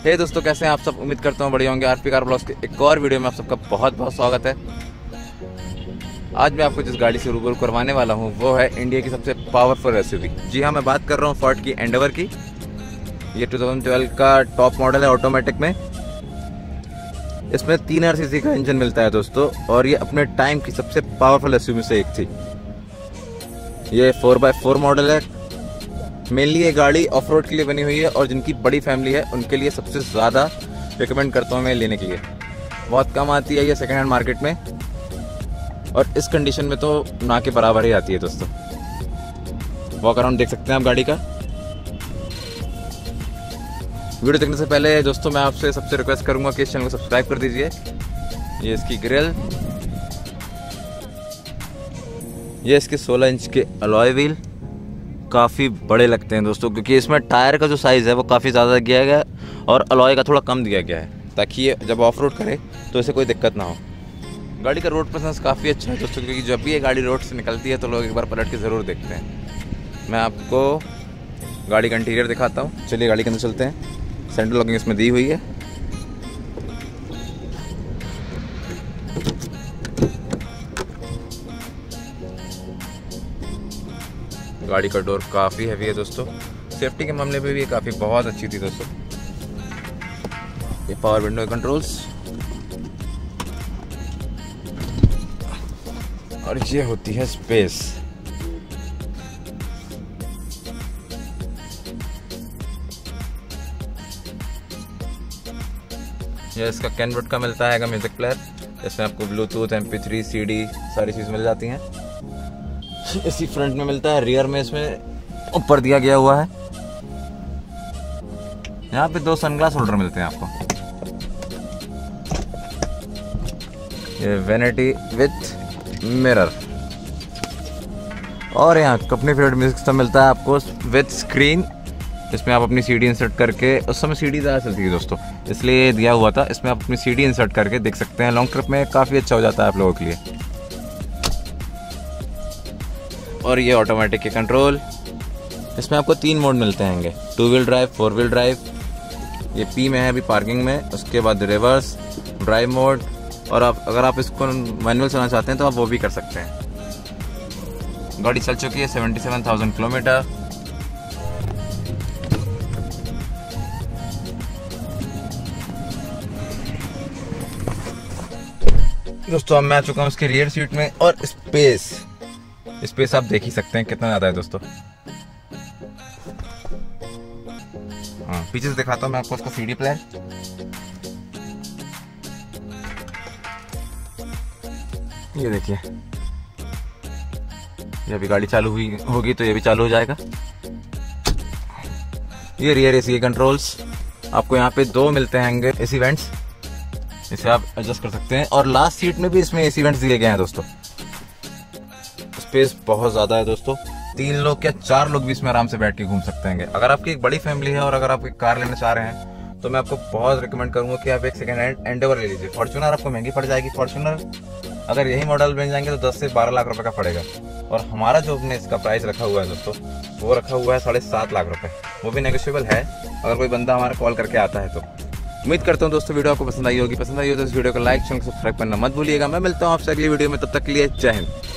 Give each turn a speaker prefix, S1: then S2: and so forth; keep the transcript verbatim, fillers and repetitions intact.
S1: हे दोस्तों, कैसे हैं आप सब? उम्मीद करता हूँ बढ़िया होंगे। आरपी कार ब्लॉग्स के एक और वीडियो में आप सबका बहुत बहुत स्वागत है। आज मैं आपको जिस गाड़ी से रूबरू करवाने वाला हूँ वो है इंडिया की सबसे पावरफुल एसयूवी। जी हाँ, मैं बात कर रहा हूँ फोर्ड की एंडेवर की। ये टू थाउजेंड ट्वेल्व का टॉप मॉडल है ऑटोमेटिक में। इसमें तीन हजार सीसी का इंजन मिलता है दोस्तों, और ये अपने टाइम की सबसे पावरफुल एसयूवी से एक थी। ये फोर बाय फोर मॉडल है। मेनली ये गाड़ी ऑफ रोड के लिए बनी हुई है, और जिनकी बड़ी फैमिली है उनके लिए सबसे ज़्यादा रिकमेंड करता हूँ मैं लेने के लिए। बहुत कम आती है ये सेकेंड हैंड मार्केट में, और इस कंडीशन में तो ना के बराबर ही आती है दोस्तों। वॉक अराउंड देख सकते हैं आप गाड़ी का। वीडियो देखने से पहले दोस्तों मैं आपसे सबसे रिक्वेस्ट करूंगा कि इस चैनल को सब्सक्राइब कर दीजिए। ये इसकी ग्रिल, ये इसके सोलह इंच के अलॉय व्हील काफ़ी बड़े लगते हैं दोस्तों, क्योंकि इसमें टायर का जो साइज़ है वो काफ़ी ज़्यादा दिया गया है और अलॉय का थोड़ा कम दिया गया है, ताकि ये जब ऑफ रोड करे तो इसे कोई दिक्कत ना हो। गाड़ी का रोड प्रेजेंस काफ़ी अच्छा है दोस्तों, क्योंकि जब भी ये गाड़ी रोड से निकलती है तो लोग एक बार पलट के ज़रूर देखते हैं। मैं आपको गाड़ी का इंटीरियर दिखाता हूँ। चलिए गाड़ी के अंदर चलते हैं। सेंट्रल लॉकिंग इसमें दी हुई है। गाड़ी का डोर काफ़ी हैवी है दोस्तों। सेफ्टी के मामले में भी ये काफ़ी बहुत अच्छी थी दोस्तों। ये पावर विंडो कंट्रोल्स, और ये होती है स्पेस। ये इसका कैनवट का मिलता है म्यूजिक प्लेयर। इसमें आपको Bluetooth, M P three, C D सारी चीज़ मिल जाती हैं। इसी फ्रंट में मिलता है। रियर में इसमें ऊपर दिया गया हुआ है। यहाँ पे दो सनग्लास होल्डर मिलते हैं आपको। ये वैनिटी विथ मिरर, और यहाँ अपनी फेवरेट म्यूजिक सिस्टम मिलता है आपको विथ स्क्रीन। इसमें आप अपनी सीडी इंसर्ट करके, उस समय सीडी ज़्यादा चलती है दोस्तों, इसलिए दिया हुआ था। इसमें आप अपनी सीडी इंसर्ट करके देख सकते हैं। लॉन्ग ट्रिप में काफ़ी अच्छा हो जाता है आप लोगों के लिए। और ये ऑटोमेटिक के कंट्रोल। इसमें आपको तीन मोड मिलते हैं, two wheel drive, four wheel drive. ये पी में है अभी पार्किंग में। उसके बाद रिवर्स ड्राइव मोड, और आप अगर आप इसको मैनुअल चलाना चाहते हैं तो आप वो भी कर सकते हैं। गाड़ी चल चुकी है सेवेंटी सेवन थाउजेंड किलोमीटर। दोस्तों अब मैं आ चुका हूँ इसके रियर सीट में, और स्पेस स्पेस आप देख ही सकते हैं कितना ज़्यादा है दोस्तों। हाँ, पीछे से दिखाता हूँ मैं आपको उसका सीडी प्लेयर। ये देखिए, ये अभी गाड़ी चालू हुई होगी तो ये भी चालू हो जाएगा। ये रियर एसी के कंट्रोल्स आपको यहाँ पे दो मिलते हैं एसी वेंट्स, इसे आप एडजस्ट कर सकते हैं। और लास्ट सीट में भी इसमें एसी वेंट्स दिए गए हैं दोस्तों। स्पेस बहुत ज़्यादा है दोस्तों। तीन लोग या चार लोग भी इसमें आराम से बैठ के घूम सकते हैं। अगर आपकी एक बड़ी फैमिली है और अगर आप एक कार लेना चाह रहे हैं तो मैं आपको बहुत रिकमेंड करूंगा कि आप एक सेकेंड हैंड एंडेवर ले लीजिए। फॉर्च्यूनर आपको महंगी पड़ जाएगी। फॉर्च्यूनर अगर यही मॉडल बन जाएंगे तो दस से बारह लाख रुपए का पड़ेगा, और हमारा जो हमने इसका प्राइस रखा हुआ है दोस्तों वो रखा हुआ है साढ़े सात लाख रुपए। वो भी नेगोशिएबल है अगर कोई बंदा हमारा कॉल करके आता है तो। उम्मीद करता हूँ दोस्तों वीडियो आपको पसंद आई होगी। पसंद आई हो तो इस वीडियो को लाइक, चैनल को सब्सक्राइब करना मत भूलिएगा। मैं मिलता हूँ आपसे अगली वीडियो में, तब तक के लिए जय हिंद।